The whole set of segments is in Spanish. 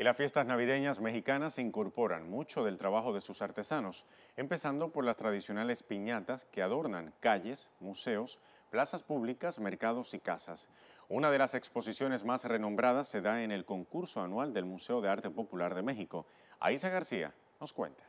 Y las fiestas navideñas mexicanas incorporan mucho del trabajo de sus artesanos, empezando por las tradicionales piñatas que adornan calles, museos, plazas públicas, mercados y casas. Una de las exposiciones más renombradas se da en el concurso anual del Museo de Arte Popular de México. Aisa García nos cuenta.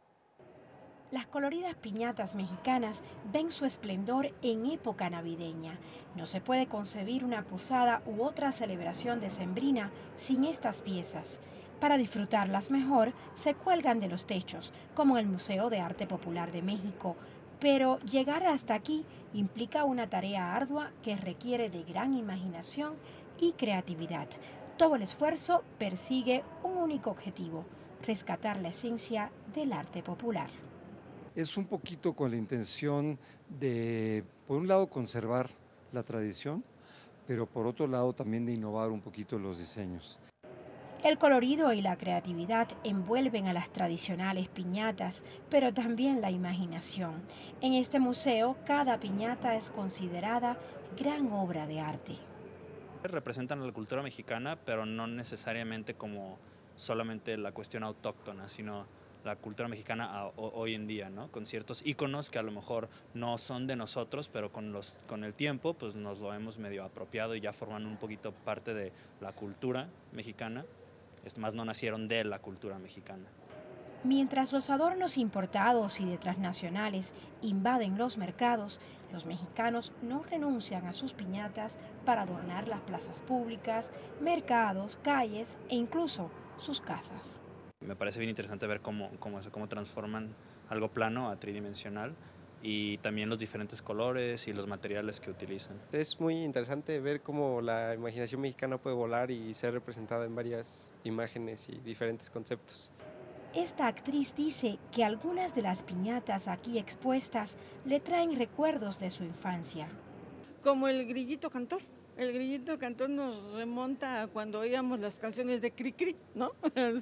Las coloridas piñatas mexicanas ven su esplendor en época navideña. No se puede concebir una posada u otra celebración decembrina sin estas piezas. Para disfrutarlas mejor, se cuelgan de los techos, como en el Museo de Arte Popular de México. Pero llegar hasta aquí implica una tarea ardua que requiere de gran imaginación y creatividad. Todo el esfuerzo persigue un único objetivo: rescatar la esencia del arte popular. Es un poquito con la intención de, por un lado, conservar la tradición, pero por otro lado también de innovar un poquito los diseños. El colorido y la creatividad envuelven a las tradicionales piñatas, pero también la imaginación. En este museo, cada piñata es considerada gran obra de arte. Representan a la cultura mexicana, pero no necesariamente como solamente la cuestión autóctona, sino la cultura mexicana hoy en día, ¿no? Con ciertos íconos que a lo mejor no son de nosotros, pero con el tiempo pues nos lo hemos medio apropiado y ya forman un poquito parte de la cultura mexicana. Más no nacieron de la cultura mexicana. Mientras los adornos importados y de transnacionales invaden los mercados, los mexicanos no renuncian a sus piñatas para adornar las plazas públicas, mercados, calles e incluso sus casas. Me parece bien interesante ver cómo transforman algo plano a tridimensional y también los diferentes colores y los materiales que utilizan. Es muy interesante ver cómo la imaginación mexicana puede volar y ser representada en varias imágenes y diferentes conceptos. Esta actriz dice que algunas de las piñatas aquí expuestas le traen recuerdos de su infancia. Como el grillito cantor. El grillito cantor nos remonta a cuando oíamos las canciones de Cricri, ¿no?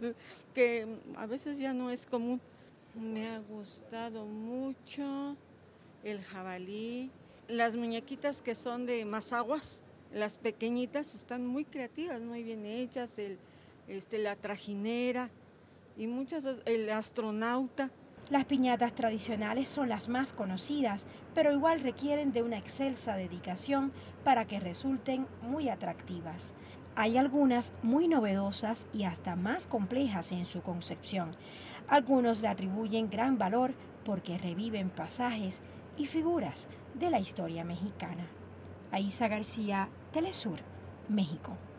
Que a veces ya no es común. Me ha gustado mucho el jabalí, las muñequitas que son de mazaguas, las pequeñitas están muy creativas, muy bien hechas, la trajinera y muchas, el astronauta. Las piñatas tradicionales son las más conocidas, pero igual requieren de una excelsa dedicación para que resulten muy atractivas. Hay algunas muy novedosas y hasta más complejas en su concepción. Algunos le atribuyen gran valor porque reviven pasajes y figuras de la historia mexicana. Aisa García, Telesur, México.